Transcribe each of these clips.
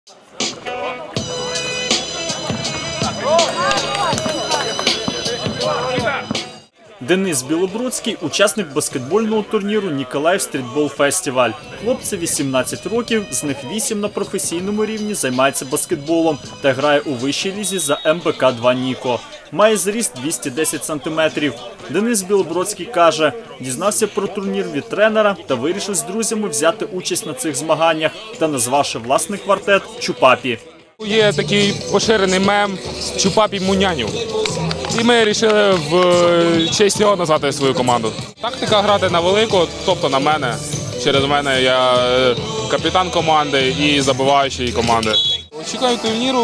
Денис Білобродський – учасник баскетбольного турніру «Ніколаїв Стрітбол Фестиваль». Хлопцю 18 років, з них 8 на професійному рівні займається баскетболом та грає у вищій лізі за МБК-2 «Ніко». Має зріст 210 сантиметрів. Денис Білобродський каже, дізнався про турнір від тренера та вирішив з друзями взяти участь на цих змаганнях та назвавши власний квартет «Чупапі». Є такий поширений мем «Чупапі Муняню». І ми вирішили в честь його назвати свою команду. Тактика грати на велику, тобто на мене. Через мене я капітан команди і забиваючий команди. Очікую турніру,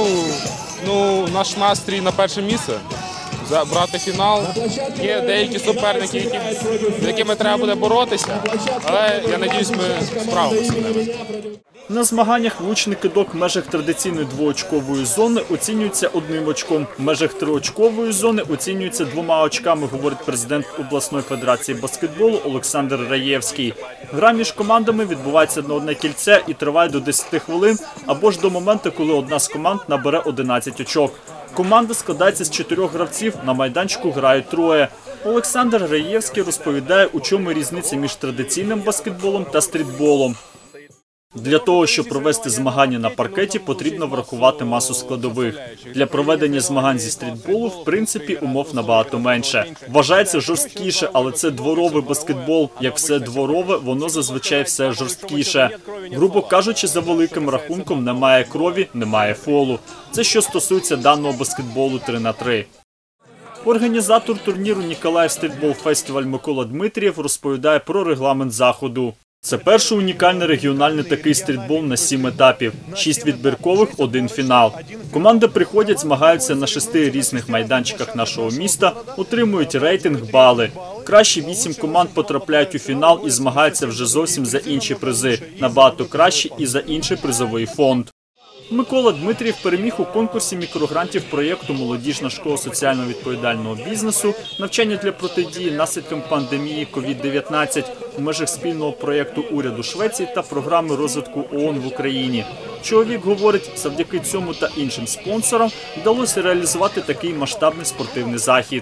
наш настрій на перше місце. Брати фінал. Є деякі суперники, з якими треба буде боротися, але я сподіваюся, ми справимося з ними. На змаганнях влучний кидок в межах традиційної двоочкової зони оцінюється 1 очком, в межах триочкової зони оцінюється 2 очками, говорить президент обласної федерації баскетболу Олександр Раєвський. Гра між командами відбувається на одне кільце і триває до 10 хвилин, або ж до моменту, коли одна з команд набере 11 очок. Команда складається з 4 гравців, на майданчику грають 3. Олександр Раєвський розповідає, у чому різниця між традиційним баскетболом та стрітболом. Для того, щоб провести змагання на паркеті, потрібно врахувати масу складових. Для проведення змагань зі стрітболу, в принципі, умов набагато менше. Вважається жорсткіше, але це дворовий баскетбол. Як все дворове, воно зазвичай все жорсткіше. Грубо кажучи, за великим рахунком немає крові, немає фолу. Це що стосується даного баскетболу 3х3. Організатор турніру «Ніколаїв Стрітбол Фестиваль» Микола Дмитрієв розповідає про регламент заходу. Це перший унікальний регіональний такий стрітбол на 7 етапів. 6 відбіркових, 1 фінал. Команди приходять, змагаються на 6 різних майданчиках нашого міста, отримують рейтинг, бали. Кращі 8 команд потрапляють у фінал і змагаються вже зовсім за інші призи. Набагато кращі і за інший призовий фонд. Микола Дмитрієв переміг у конкурсі мікрогрантів проєкту «Молодіжна школа соціально відповідального бізнесу. Навчання для протидії наслідкам пандемії COVID-19» у межах спільного проєкту уряду Швеції та програми розвитку ООН в Україні. Чоловік говорить, завдяки цьому та іншим спонсорам вдалося реалізувати такий масштабний спортивний захід.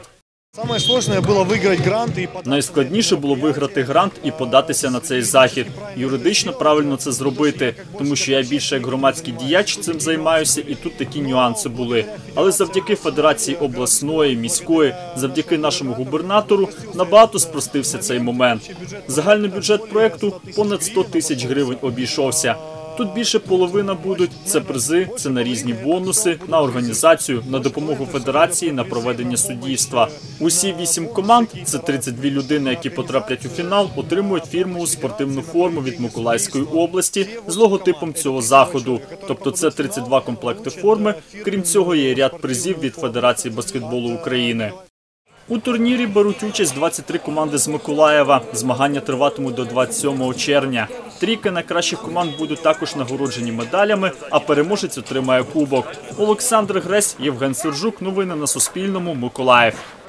Найскладніше було виграти грант і податися на цей захід. Юридично правильно це зробити, тому що я більше як громадський діяч цим займаюся, і тут такі нюанси були. Але завдяки Федерації обласної, міської, завдяки нашому губернатору набагато спростився цей момент. Загальний бюджет проєкту понад 100 тисяч гривень обійшовся. Тут більше половина будуть – це призи, це на різні бонуси, на організацію, на допомогу федерації, на проведення суддівства. Усі 8 команд – це 32 людини, які потраплять у фінал, отримують фірмову спортивну форму від Миколаївської області з логотипом цього заходу. Тобто це 32 комплекти форми, крім цього є ряд призів від Федерації баскетболу України. У турнірі беруть участь 23 команди з Миколаєва. Змагання триватимуть до 27 червня. Трійка найкращих команд будуть також нагороджені медалями, а переможець отримає кубок. Олександр Гресь, Євген Сержук. Новини на Суспільному. Миколаїв.